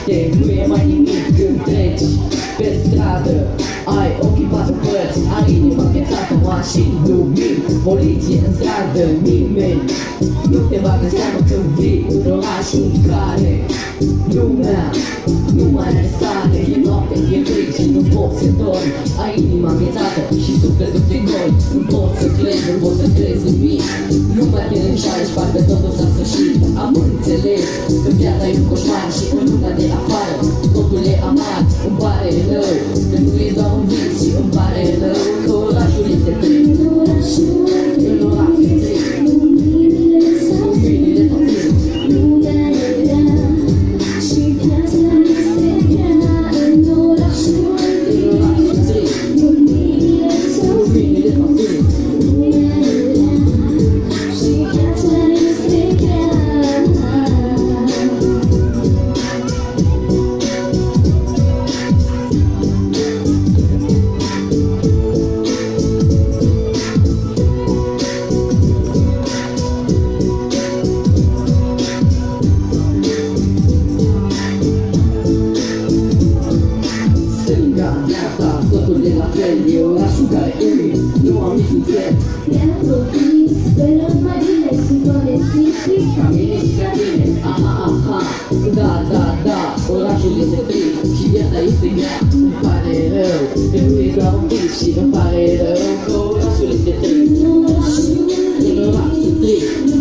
noapte nu e mai nimic când treci pe stradă. Ai ochii patru părți, ai inima înghețată, mașini, lumini, poliție în stradă, nimeni nu te bagă în seamă când vii în orașul în care lumea nu mai are stare. E noapte, e frig și nu poți să dormi, ai inima înghețată și sufletul ți-e gol. Nu poți să crezi, nu poți să crezi în mine. Lumea te înșală și parcă totul s-a sfârșit. Am înțeles că viața e un coșmar și în lumea de afară totul e amar. Îmi pare rău că nu e doar un vis și îmi pare rău că orașul este trist. În orașul e trist, luminile s-au stins, lumea e rea și viața este grea. În orașul e trist, luminile s-au stins, lumea e rea și viața este grea. Totul e la fel, e orașul care îmi nu am niciun fel. Ne-am propus, sperăm mai bine, sunt oameni simpli Ca mine și ca tine, aha, aha. Da, da, da, orașul este trist și viața este grea. Îmi pare rău că nu e doar un vis și îmi pare rău că orașul este trist. în orașul trist.